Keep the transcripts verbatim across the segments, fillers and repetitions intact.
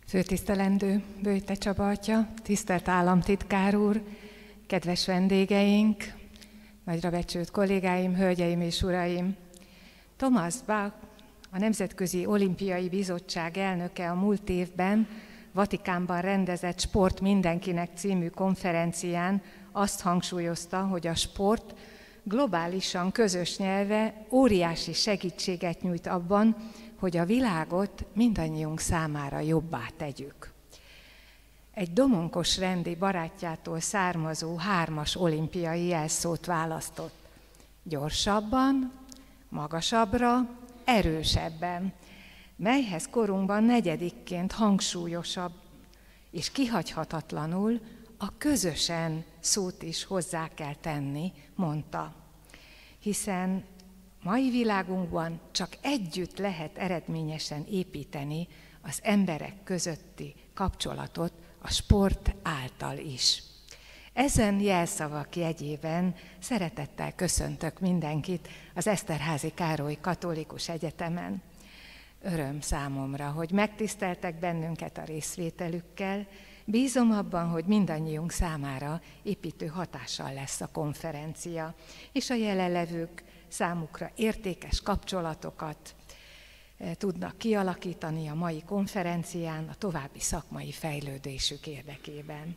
Főtisztelendő Böjte Csaba atya, tisztelt államtitkár úr, kedves vendégeink, nagyra becsült kollégáim, hölgyeim és uraim! Thomas Bach, a Nemzetközi Olimpiai Bizottság elnöke a múlt évben Vatikánban rendezett Sport mindenkinek című konferencián azt hangsúlyozta, hogy a sport globálisan közös nyelve óriási segítséget nyújt abban, hogy a világot mindannyiunk számára jobbá tegyük. Egy Domonkos Rendi barátjától származó hármas olimpiai jelszót választott. Gyorsabban, magasabbra, erősebben, melyhez korunkban negyedikként hangsúlyosabb és kihagyhatatlanul a közösen szót is hozzá kell tenni, mondta. Hiszen mai világunkban csak együtt lehet eredményesen építeni az emberek közötti kapcsolatot a sport által is. Ezen jelszavak jegyében szeretettel köszöntök mindenkit az Eszterházy Károly Katolikus Egyetemen. Öröm számomra, hogy megtiszteltek bennünket a részvételükkel. Bízom abban, hogy mindannyiunk számára építő hatással lesz a konferencia, és a jelenlevők számukra értékes kapcsolatokat tudnak kialakítani a mai konferencián a további szakmai fejlődésük érdekében.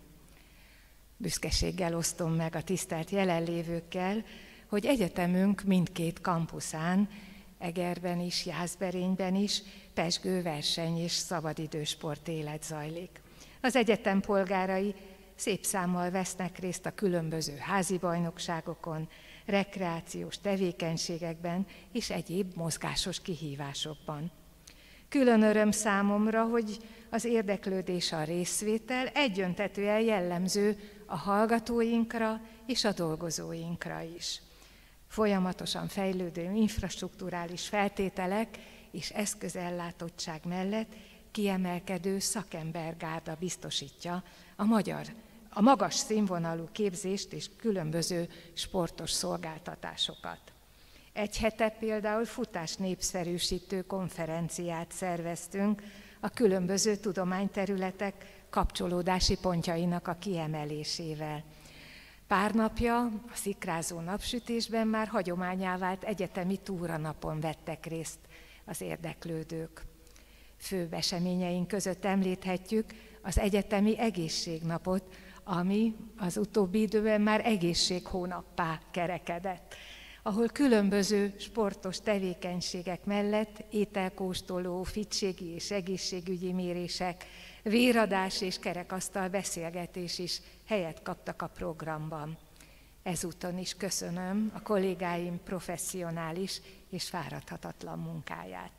Büszkeséggel osztom meg a tisztelt jelenlévőkkel, hogy egyetemünk mindkét kampuszán, Egerben is, Jászberényben is pezsgő verseny és szabadidősport élet zajlik. Az egyetem polgárai szép számmal vesznek részt a különböző házi bajnokságokon, rekreációs tevékenységekben és egyéb mozgásos kihívásokban. Külön öröm számomra, hogy az érdeklődés, a részvétel egyöntetően jellemző a hallgatóinkra és a dolgozóinkra is. Folyamatosan fejlődő infrastrukturális feltételek és eszközellátottság mellett kiemelkedő szakembergárda biztosítja a magyar, a magas színvonalú képzést és különböző sportos szolgáltatásokat. Egy hete például futás népszerűsítő konferenciát szerveztünk a különböző tudományterületek kapcsolódási pontjainak a kiemelésével. Pár napja a szikrázó napsütésben már hagyománnyá vált egyetemi túranapon vettek részt az érdeklődők. Főbb eseményeink között említhetjük az egyetemi egészségnapot, ami az utóbbi időben már egészséghónappá kerekedett, ahol különböző sportos tevékenységek mellett ételkóstoló, fittségi és egészségügyi mérések, véradás és kerekasztal beszélgetés is helyet kaptak a programban. Ezúton is köszönöm a kollégáim professzionális és fáradhatatlan munkáját.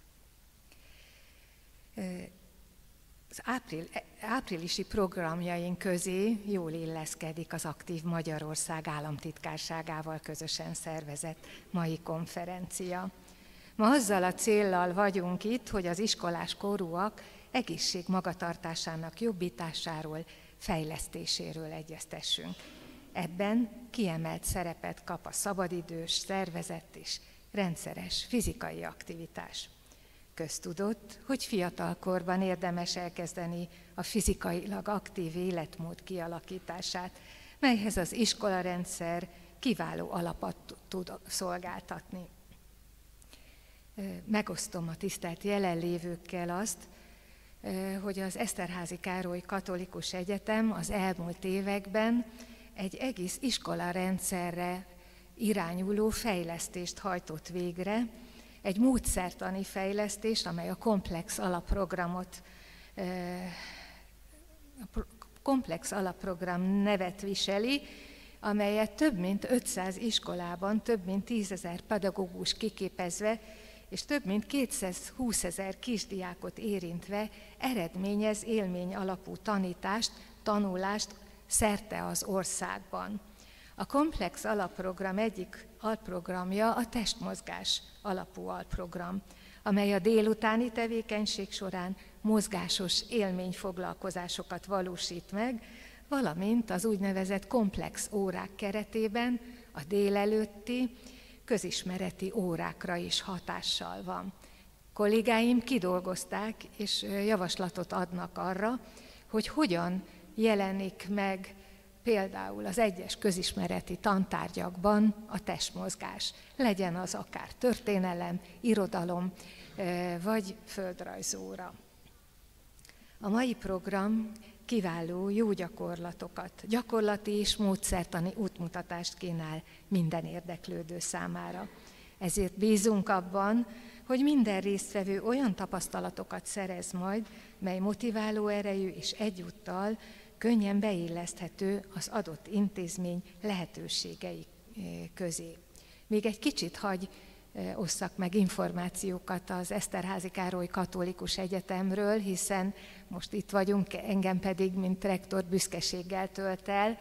Az ápril, áprilisi programjaink közé jól illeszkedik az Aktív Magyarország államtitkárságával közösen szervezett mai konferencia. Ma azzal a céllal vagyunk itt, hogy az iskolás korúak egészség magatartásának jobbításáról, fejlesztéséről egyeztessünk. Ebben kiemelt szerepet kap a szabadidős, szervezett és rendszeres fizikai aktivitás. Köztudott, hogy fiatalkorban érdemes elkezdeni a fizikailag aktív életmód kialakítását, melyhez az iskolarendszer kiváló alapot tud szolgáltatni. Megosztom a tisztelt jelenlévőkkel azt, hogy az Eszterházy Károly Katolikus Egyetem az elmúlt években egy egész iskolarendszerre irányuló fejlesztést hajtott végre, egy módszertani fejlesztés, amely a komplex alapprogramot, a komplex alapprogram nevet viseli, amelyet több mint ötszáz iskolában, több mint tízezer pedagógus kiképezve, és több mint kétszázhúszezer kisdiákot érintve eredményez élmény alapú tanítást, tanulást szerte az országban. A komplex alapprogram egyik alprogramja a testmozgás alapú alprogram, amely a délutáni tevékenység során mozgásos élményfoglalkozásokat valósít meg, valamint az úgynevezett komplex órák keretében a délelőtti közismereti órákra is hatással van. Kollégáim kidolgozták és javaslatot adnak arra, hogy hogyan jelenik meg például az egyes közismereti tantárgyakban a testmozgás. Legyen az akár történelem, irodalom vagy földrajzóra. A mai program kiváló jó gyakorlatokat, gyakorlati és módszertani útmutatást kínál minden érdeklődő számára. Ezért bízunk abban, hogy minden résztvevő olyan tapasztalatokat szerez majd, mely motiváló erejű és egyúttal könnyen beilleszthető az adott intézmény lehetőségei közé. Még egy kicsit hagy osszak meg információkat az Eszterházy Károly Katolikus Egyetemről, hiszen most itt vagyunk, engem pedig, mint rektor büszkeséggel tölt el,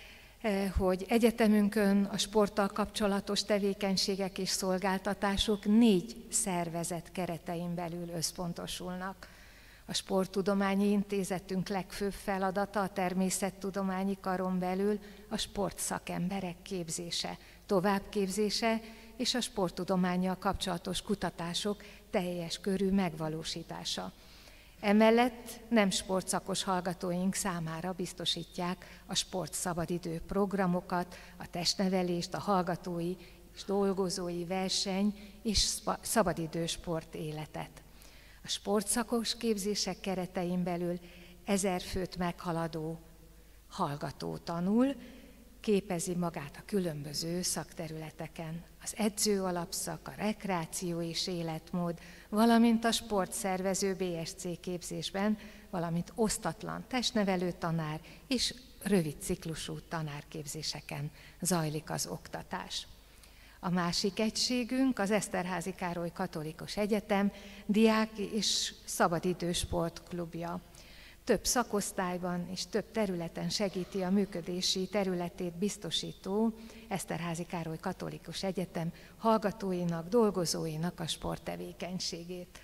hogy egyetemünkön a sporttal kapcsolatos tevékenységek és szolgáltatások négy szervezet keretein belül összpontosulnak. A Sporttudományi Intézetünk legfőbb feladata a természettudományi karon belül a sportszakemberek képzése, továbbképzése és a sporttudománnyal kapcsolatos kutatások teljes körű megvalósítása. Emellett nem sportszakos hallgatóink számára biztosítják a sportszabadidő programokat, a testnevelést, a hallgatói és dolgozói verseny és szabadidős sport életet. A sportszakos képzések keretein belül ezer főt meghaladó hallgató tanul, képezi magát a különböző szakterületeken. Az edző alapszak, a rekreáció és életmód, valamint a sportszervező bé es cé képzésben, valamint osztatlan testnevelő tanár és rövid ciklusú tanárképzéseken zajlik az oktatás. A másik egységünk az Eszterházy Károly Katolikus Egyetem diák és szabadidő sportklubja. Több szakosztályban és több területen segíti a működési területét biztosító Eszterházy Károly Katolikus Egyetem hallgatóinak, dolgozóinak a sporttevékenységét.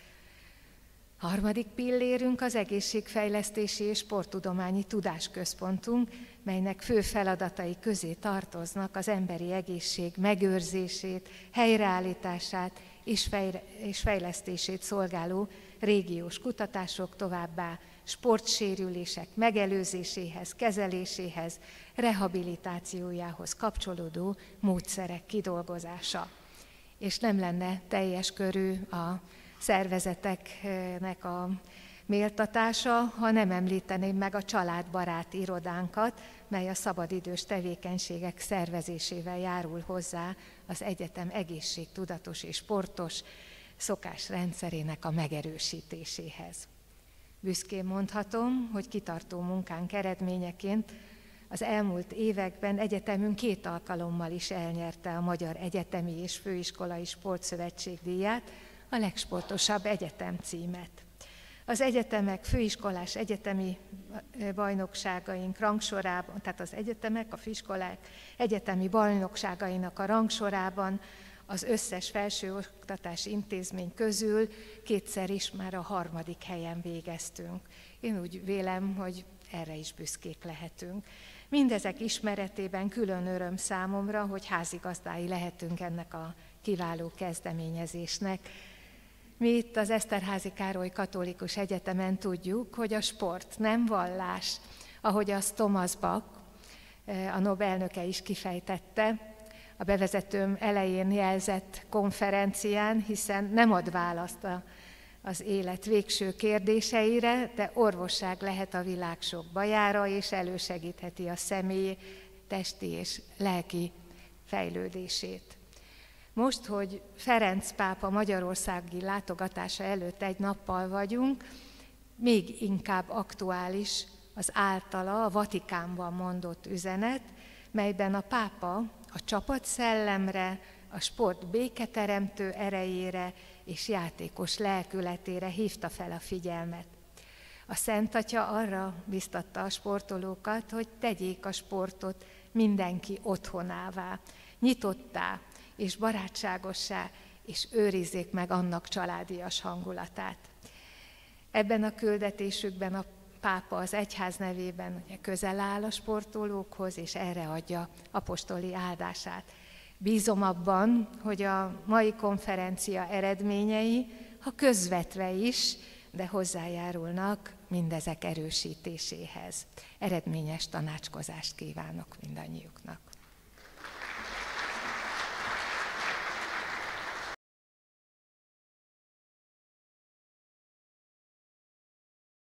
Harmadik pillérünk az Egészségfejlesztési és Sporttudományi Tudásközpontunk, melynek fő feladatai közé tartoznak az emberi egészség megőrzését, helyreállítását és, fejre, és fejlesztését szolgáló régiós kutatások, továbbá sportsérülések megelőzéséhez, kezeléséhez, rehabilitációjához kapcsolódó módszerek kidolgozása. És nem lenne teljes körű a szervezeteknek a méltatása, ha nem említeném meg a családbarát irodánkat, mely a szabadidős tevékenységek szervezésével járul hozzá az egyetem egészségtudatos és sportos szokásrendszerének a megerősítéséhez. Büszkén mondhatom, hogy kitartó munkánk eredményeként az elmúlt években egyetemünk két alkalommal is elnyerte a Magyar Egyetemi és Főiskolai Sportszövetség díját, a legsportosabb egyetem címet. Az egyetemek főiskolás egyetemi bajnokságaink rangsorában, tehát az egyetemek, a főiskolák egyetemi bajnokságainak a rangsorában az összes felsőoktatási intézmény közül kétszer is már a harmadik helyen végeztünk. Én úgy vélem, hogy erre is büszkék lehetünk. Mindezek ismeretében külön öröm számomra, hogy házigazdái lehetünk ennek a kiváló kezdeményezésnek. Mi itt az Eszterházy Károly Katolikus Egyetemen tudjuk, hogy a sport nem vallás, ahogy azt Thomas Bach, a Nobel-elnöke is kifejtette a bevezetőm elején jelzett konferencián, hiszen nem ad választ a, az élet végső kérdéseire, de orvosság lehet a világ sok bajára, és elősegítheti a személy testi és lelki fejlődését. Most, hogy Ferenc pápa magyarországi látogatása előtt egy nappal vagyunk, még inkább aktuális az általa a Vatikánban mondott üzenet, melyben a pápa a csapatszellemre, a sport béketeremtő erejére és játékos lelkületére hívta fel a figyelmet. A Szent Atya arra biztatta a sportolókat, hogy tegyék a sportot mindenki otthonává, nyitottá és barátságossá, és őrizzék meg annak családias hangulatát. Ebben a küldetésükben a pápa az egyház nevében közel áll a sportolókhoz, és erre adja apostoli áldását. Bízom abban, hogy a mai konferencia eredményei ha közvetve is, de hozzájárulnak mindezek erősítéséhez. Eredményes tanácskozást kívánok mindannyiuknak.